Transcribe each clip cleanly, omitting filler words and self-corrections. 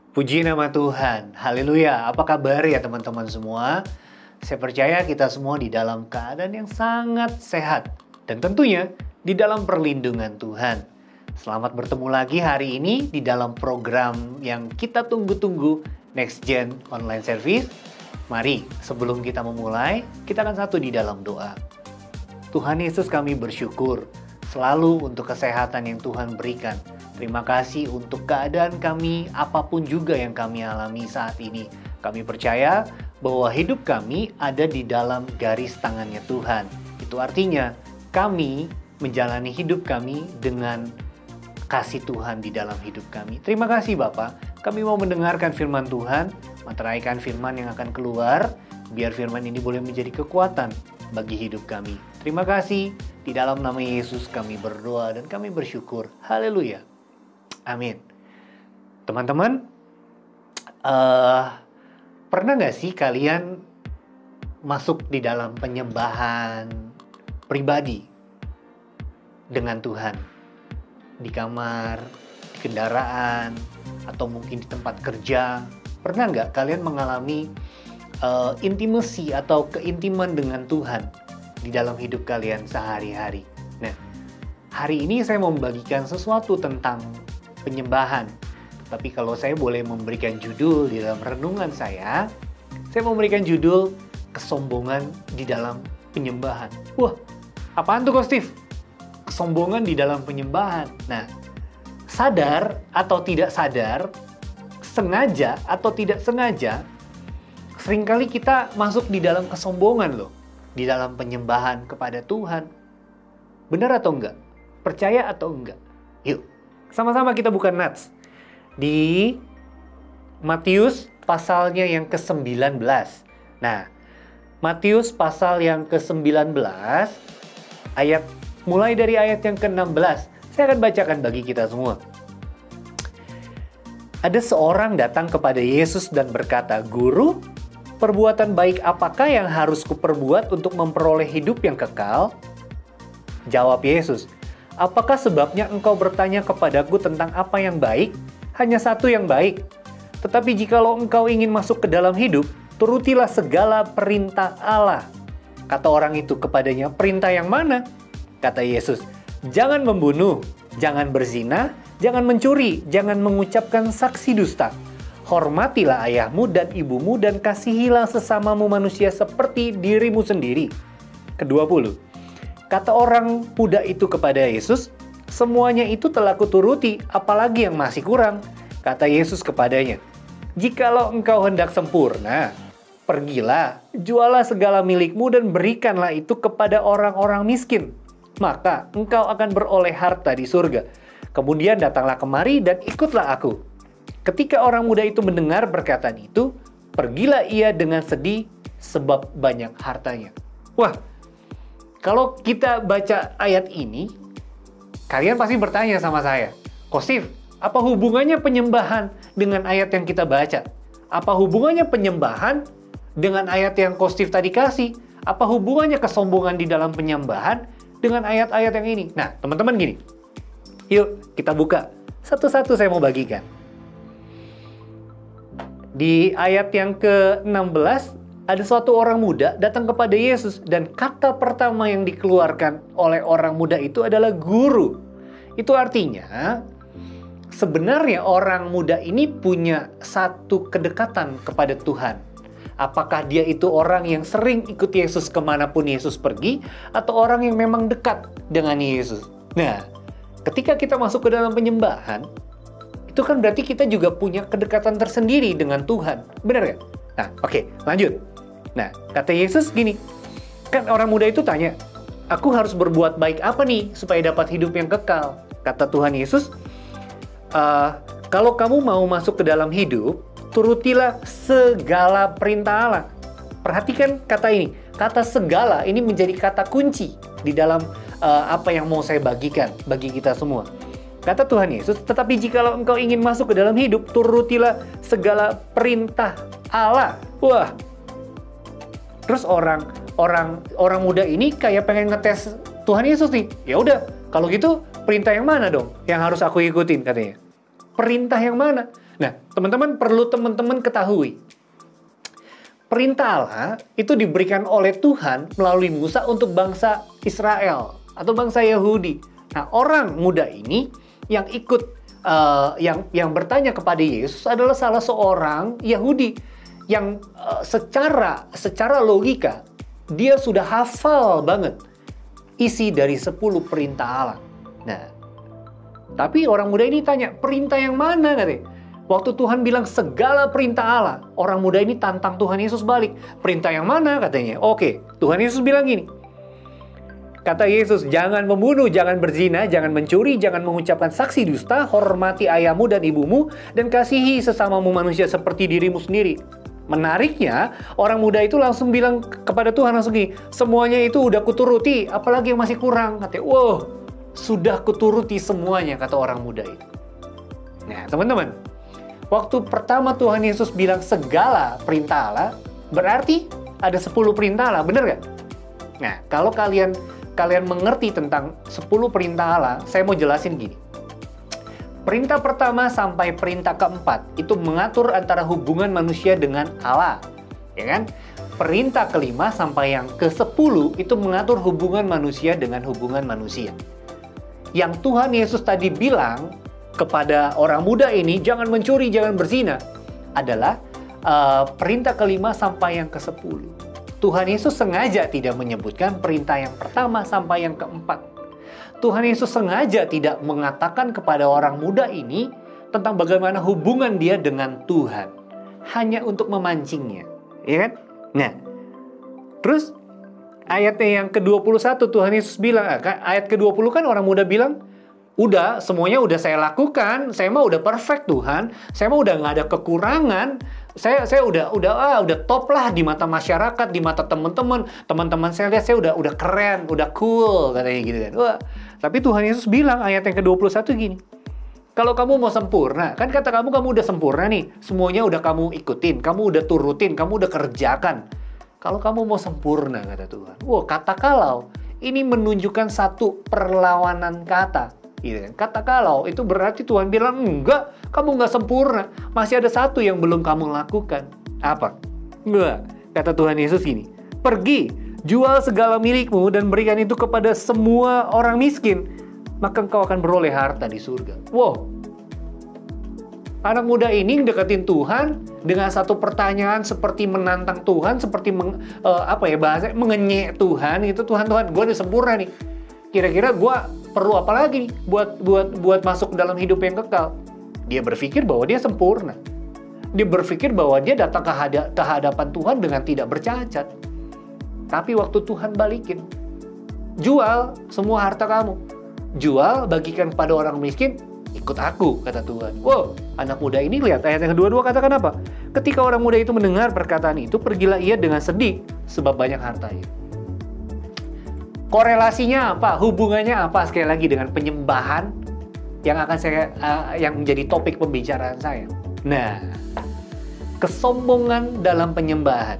Puji nama Tuhan, haleluya. Apa kabar ya teman-teman semua? Saya percaya kita semua di dalam keadaan yang sangat sehat. Dan tentunya di dalam perlindungan Tuhan. Selamat bertemu lagi hari ini di dalam program yang kita tunggu-tunggu, Next Gen Online Service. Mari sebelum kita memulai, kita akan satu di dalam doa. Tuhan Yesus, kami bersyukur selalu untuk kesehatan yang Tuhan berikan. Terima kasih untuk keadaan kami, apapun juga yang kami alami saat ini. Kami percaya bahwa hidup kami ada di dalam garis tangannya Tuhan. Itu artinya kami menjalani hidup kami dengan kasih Tuhan di dalam hidup kami. Terima kasih Bapak. Kami mau mendengarkan firman Tuhan, meteraikan firman yang akan keluar, biar firman ini boleh menjadi kekuatan bagi hidup kami. Terima kasih. Di dalam nama Yesus kami berdoa dan kami bersyukur. Haleluya. Amin. Teman-teman, pernah nggak sih kalian masuk di dalam penyembahan pribadi dengan Tuhan? Di kamar, di kendaraan, atau mungkin di tempat kerja. Pernah nggak kalian mengalami intimasi atau keintiman dengan Tuhan di dalam hidup kalian sehari-hari? Nah, hari ini saya mau membagikan sesuatu tentang penyembahan. Tapi kalau saya boleh memberikan judul di dalam renungan saya mau memberikan judul kesombongan di dalam penyembahan. Wah, apaan tuh Coach Steve? Kesombongan di dalam penyembahan. Nah, sadar atau tidak sadar, sengaja atau tidak sengaja, seringkali kita masuk di dalam kesombongan loh, di dalam penyembahan kepada Tuhan. Benar atau enggak? Percaya atau enggak? Yuk, sama-sama kita buka Nats. Di Matius pasalnya yang ke-19. Nah, Matius pasal yang ke-19, mulai dari ayat yang ke-16. Saya akan bacakan bagi kita semua. Ada seorang datang kepada Yesus dan berkata, "Guru, perbuatan baik apakah yang harus kuperbuat untuk memperoleh hidup yang kekal?" Jawab Yesus, "Apakah sebabnya engkau bertanya kepadaku tentang apa yang baik? Hanya satu yang baik. Tetapi jikalau engkau ingin masuk ke dalam hidup, turutilah segala perintah Allah." Kata orang itu kepadanya, "Perintah yang mana?" Kata Yesus, "Jangan membunuh, jangan berzina, jangan mencuri, jangan mengucapkan saksi dusta. Hormatilah ayahmu dan ibumu dan kasihilah sesamamu manusia seperti dirimu sendiri." Ke-20. Kata orang muda itu kepada Yesus, "Semuanya itu telah kuturuti, apalagi yang masih kurang?" Kata Yesus kepadanya, "Jikalau engkau hendak sempurna, pergilah, jualah segala milikmu dan berikanlah itu kepada orang-orang miskin. Maka engkau akan beroleh harta di surga. Kemudian datanglah kemari dan ikutlah aku." Ketika orang muda itu mendengar perkataan itu, pergilah ia dengan sedih sebab banyak hartanya. Wah, kalau kita baca ayat ini, kalian pasti bertanya sama saya, "Coach Steve, apa hubungannya penyembahan dengan ayat yang kita baca? Apa hubungannya penyembahan dengan ayat yang Coach Steve tadi kasih? Apa hubungannya kesombongan di dalam penyembahan dengan ayat-ayat yang ini?" Nah, teman-teman gini, yuk kita buka. Satu-satu saya mau bagikan. Di ayat yang ke-16, ada suatu orang muda datang kepada Yesus dan kata pertama yang dikeluarkan oleh orang muda itu adalah guru. Itu artinya sebenarnya orang muda ini punya satu kedekatan kepada Tuhan. Apakah dia itu orang yang sering ikut Yesus kemanapun Yesus pergi, atau orang yang memang dekat dengan Yesus? Nah, ketika kita masuk ke dalam penyembahan, itu kan berarti kita juga punya kedekatan tersendiri dengan Tuhan. Benar nggak? Nah, oke, lanjut. Nah, kata Yesus gini, kan orang muda itu tanya, "Aku harus berbuat baik apa nih supaya dapat hidup yang kekal?" Kata Tuhan Yesus, "Kalau kamu mau masuk ke dalam hidup, turutilah segala perintah Allah." Perhatikan kata ini, kata segala ini menjadi kata kunci di dalam apa yang mau saya bagikan bagi kita semua. Kata Tuhan Yesus, "Tetapi jikalau engkau ingin masuk ke dalam hidup, turutilah segala perintah Allah." Wah, terus orang muda ini kayak pengen ngetes Tuhan Yesus nih. Ya udah, kalau gitu perintah yang mana dong yang harus aku ikutin katanya? Perintah yang mana? Nah, teman-teman ketahui, perintah Allah itu diberikan oleh Tuhan melalui Musa untuk bangsa Israel atau bangsa Yahudi. Nah, orang muda ini yang ikut, yang bertanya kepada Yesus adalah salah seorang Yahudi yang secara logika dia sudah hafal banget isi dari 10 perintah Allah. Nah, tapi orang muda ini tanya, perintah yang mana katanya? Waktu Tuhan bilang segala perintah Allah, orang muda ini tantang Tuhan Yesus balik. Perintah yang mana katanya? Oke, Tuhan Yesus bilang gini. Kata Yesus, jangan membunuh, jangan berzina, jangan mencuri, jangan mengucapkan saksi dusta, hormati ayahmu dan ibumu, dan kasihi sesamamu manusia seperti dirimu sendiri. Menariknya, orang muda itu langsung bilang kepada Tuhan langsung gini, semuanya itu udah kuturuti, apalagi yang masih kurang. Katanya, wow, sudah kuturuti semuanya, kata orang muda itu. Nah, teman-teman, waktu pertama Tuhan Yesus bilang segala perintah Allah, berarti ada 10 perintah Allah, bener gak? Nah, kalau kalian mengerti tentang 10 perintah Allah, saya mau jelasin gini. Perintah pertama sampai perintah keempat itu mengatur antara hubungan manusia dengan Allah, ya kan? Perintah kelima sampai yang ke-10 itu mengatur hubungan manusia dengan hubungan manusia. Yang Tuhan Yesus tadi bilang kepada orang muda ini, jangan mencuri, jangan berzina, adalah perintah kelima sampai yang ke-10. Tuhan Yesus sengaja tidak menyebutkan perintah yang pertama sampai yang keempat. Tuhan Yesus sengaja tidak mengatakan kepada orang muda ini tentang bagaimana hubungan dia dengan Tuhan. Hanya untuk memancingnya. Ya kan? Nah, terus ayatnya yang ke-21 Tuhan Yesus bilang, ayat ke-20 kan orang muda bilang, udah, semuanya udah saya lakukan, saya mah udah perfect Tuhan, saya mah udah nggak ada kekurangan, saya udah top lah di mata masyarakat, di mata teman-teman saya lihat saya udah keren, udah cool katanya gitu kan. Wah, tapi Tuhan Yesus bilang ayat yang ke-21 gini, kalau kamu mau sempurna, kan kata kamu udah sempurna nih, semuanya udah kamu ikutin, kamu udah turutin, kamu udah kerjakan. Kalau kamu mau sempurna kata Tuhan, wah kata kalau ini menunjukkan satu perlawanan kata. Gitu kan. Kata kalau itu berarti Tuhan bilang enggak, kamu nggak sempurna, masih ada satu yang belum kamu lakukan. Apa? Enggak. Kata Tuhan Yesus gini, pergi, jual segala milikmu dan berikan itu kepada semua orang miskin, maka engkau akan beroleh harta di surga. Wow. Anak muda ini deketin Tuhan dengan satu pertanyaan seperti menantang Tuhan, seperti bahasa mengenyek Tuhan itu. Tuhan, gue udah sempurna nih. Kira-kira gue perlu apa lagi nih buat masuk dalam hidup yang kekal? Dia berpikir bahwa dia sempurna. Dia berpikir bahwa dia datang ke hadapan Tuhan dengan tidak bercacat. Tapi waktu Tuhan balikin, jual semua harta kamu, jual bagikan kepada orang miskin, ikut aku, kata Tuhan. Wow, anak muda ini lihat ayat yang kedua katakan apa? Ketika orang muda itu mendengar perkataan itu, pergilah ia dengan sedih sebab banyak hartanya. Korelasinya apa? Hubungannya apa sekali lagi dengan penyembahan yang yang menjadi topik pembicaraan saya? Nah, kesombongan dalam penyembahan.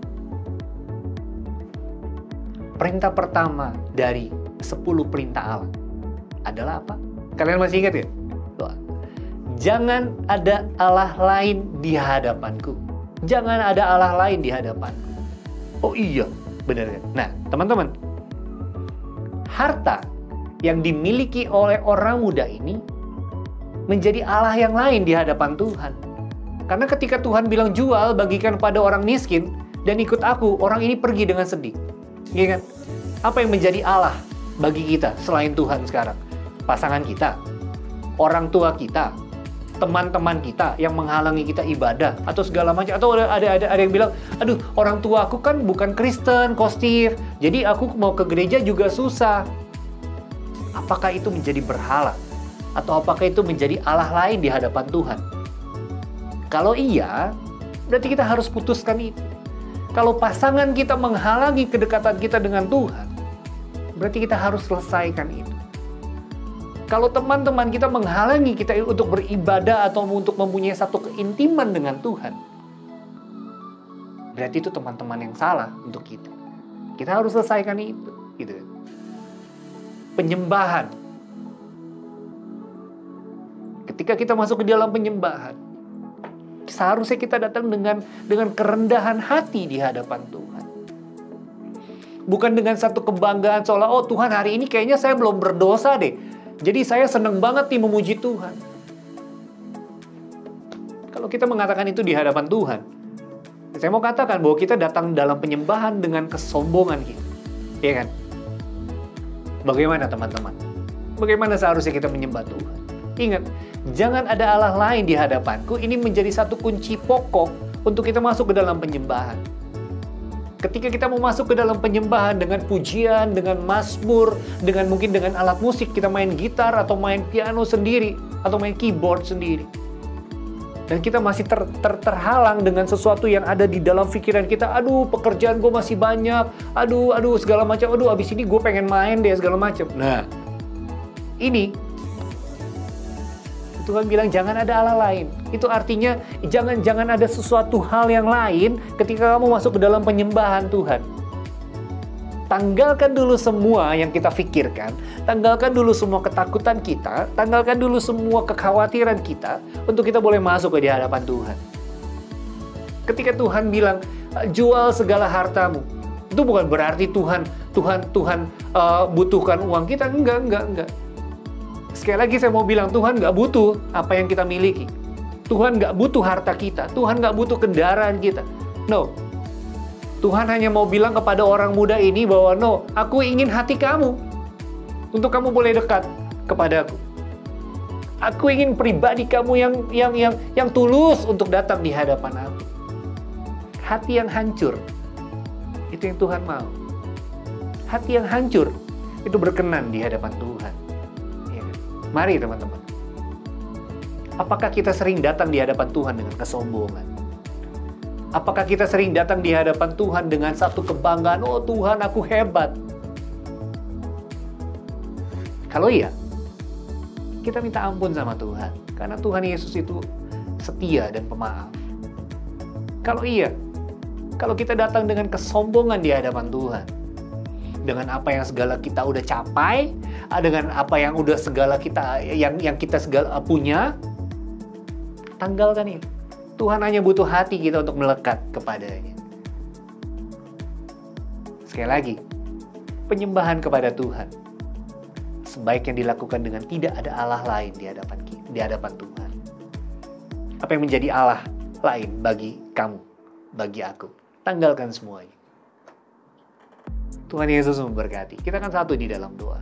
Perintah pertama dari 10 perintah Allah adalah apa? Kalian masih ingat ya? Jangan ada Allah lain di hadapanku. Jangan ada Allah lain di hadapanku. Oh iya, benar kan? Nah, teman-teman, harta yang dimiliki oleh orang muda ini menjadi Allah yang lain di hadapan Tuhan. Karena ketika Tuhan bilang jual, bagikan pada orang miskin, dan ikut aku, orang ini pergi dengan sedih. Iya kan? Apa yang menjadi Allah bagi kita selain Tuhan sekarang? Pasangan kita, orang tua kita, teman-teman kita yang menghalangi kita ibadah, atau segala macam. Atau ada yang bilang, aduh, orang tua aku kan bukan Kristen, Kostir, jadi aku mau ke gereja juga susah. Apakah itu menjadi berhala? Atau apakah itu menjadi Allah lain di hadapan Tuhan? Kalau iya, berarti kita harus putuskan itu. Kalau pasangan kita menghalangi kedekatan kita dengan Tuhan, berarti kita harus selesaikan itu. Kalau teman-teman kita menghalangi kita untuk beribadah atau untuk mempunyai satu keintiman dengan Tuhan, berarti itu teman-teman yang salah untuk kita. Kita harus selesaikan itu, gitu. Penyembahan. Ketika kita masuk ke dalam penyembahan, Seharusnya kita datang dengan kerendahan hati di hadapan Tuhan. Bukan dengan satu kebanggaan seolah, oh Tuhan hari ini kayaknya saya belum berdosa deh. Jadi saya senang banget nih memuji Tuhan. Kalau kita mengatakan itu di hadapan Tuhan, saya mau katakan bahwa kita datang dalam penyembahan dengan kesombongan kita. Iya kan? Bagaimana teman-teman? Bagaimana seharusnya kita menyembah Tuhan? Ingat, jangan ada Allah lain di hadapanku. Ini menjadi satu kunci pokok untuk kita masuk ke dalam penyembahan. Ketika kita mau masuk ke dalam penyembahan dengan pujian, dengan mazmur, mungkin dengan alat musik, kita main gitar atau main piano sendiri, atau main keyboard sendiri. Dan kita masih terhalang dengan sesuatu yang ada di dalam pikiran kita. Aduh, pekerjaan gue masih banyak. Aduh, segala macam. Aduh, abis ini gue pengen main deh, segala macam. Nah, ini Tuhan bilang jangan ada Allah lain. Itu artinya jangan ada sesuatu hal yang lain ketika kamu masuk ke dalam penyembahan Tuhan. Tanggalkan dulu semua yang kita pikirkan, tanggalkan dulu semua ketakutan kita, tanggalkan dulu semua kekhawatiran kita untuk kita boleh masuk ke hadapan Tuhan. Ketika Tuhan bilang jual segala hartamu, itu bukan berarti Tuhan butuhkan uang kita, enggak. Sekali lagi saya mau bilang, Tuhan nggak butuh apa yang kita miliki. Tuhan nggak butuh harta kita. Tuhan nggak butuh kendaraan kita. No. Tuhan hanya mau bilang kepada orang muda ini bahwa no, aku ingin hati kamu. Untuk kamu boleh dekat kepadaku. Aku ingin pribadi kamu yang tulus untuk datang di hadapan aku. Hati yang hancur. Itu yang Tuhan mau. Hati yang hancur itu berkenan di hadapan Tuhan. Mari teman-teman. Apakah kita sering datang di hadapan Tuhan dengan kesombongan? Apakah kita sering datang di hadapan Tuhan dengan satu kebanggaan, oh Tuhan aku hebat? Kalau iya, kita minta ampun sama Tuhan. Karena Tuhan Yesus itu setia dan pemaaf. Kalau iya, kalau kita datang dengan kesombongan di hadapan Tuhan, dengan apa yang segala kita udah capai, dengan apa yang udah segala kita yang kita segala punya, tanggalkan itu. Tuhan hanya butuh hati kita untuk melekat kepadanya. Sekali lagi, penyembahan kepada Tuhan sebaiknya dilakukan dengan tidak ada Allah lain di hadapan Tuhan. Apa yang menjadi Allah lain bagi kamu, bagi aku, tanggalkan semuanya. Tuhan Yesus memberkati. Kita kan satu di dalam doa.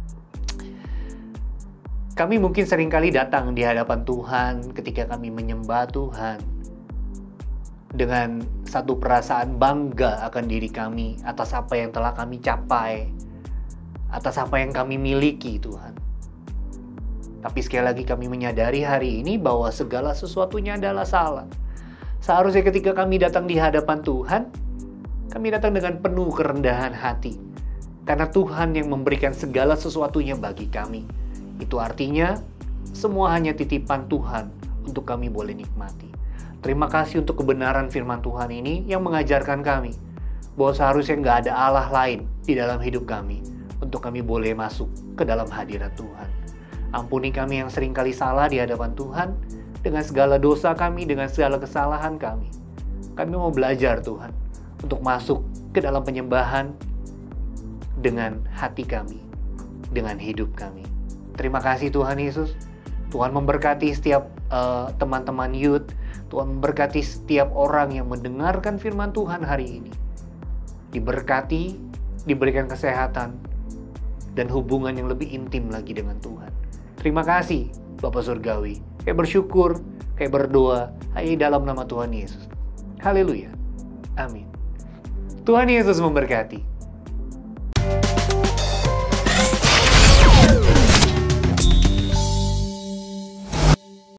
Kami mungkin seringkali datang di hadapan Tuhan ketika kami menyembah Tuhan dengan satu perasaan bangga akan diri kami atas apa yang telah kami capai, atas apa yang kami miliki Tuhan. Tapi sekali lagi kami menyadari hari ini bahwa segala sesuatunya adalah salah. Seharusnya ketika kami datang di hadapan Tuhan, kami datang dengan penuh kerendahan hati. Karena Tuhan yang memberikan segala sesuatunya bagi kami. Itu artinya semua hanya titipan Tuhan untuk kami boleh nikmati. Terima kasih untuk kebenaran firman Tuhan ini yang mengajarkan kami bahwa seharusnya nggak ada Allah lain di dalam hidup kami untuk kami boleh masuk ke dalam hadirat Tuhan. Ampuni kami yang seringkali salah di hadapan Tuhan dengan segala dosa kami, dengan segala kesalahan kami. Kami mau belajar Tuhan untuk masuk ke dalam penyembahan dengan hati kami, dengan hidup kami. Terima kasih Tuhan Yesus. Tuhan memberkati setiap teman-teman youth. Tuhan memberkati setiap orang yang mendengarkan firman Tuhan hari ini. Diberkati, diberikan kesehatan, dan hubungan yang lebih intim lagi dengan Tuhan. Terima kasih Bapa Surgawi. Kayak bersyukur, kayak berdoa, hanya dalam nama Tuhan Yesus. Haleluya. Amin. Tuhan Yesus memberkati.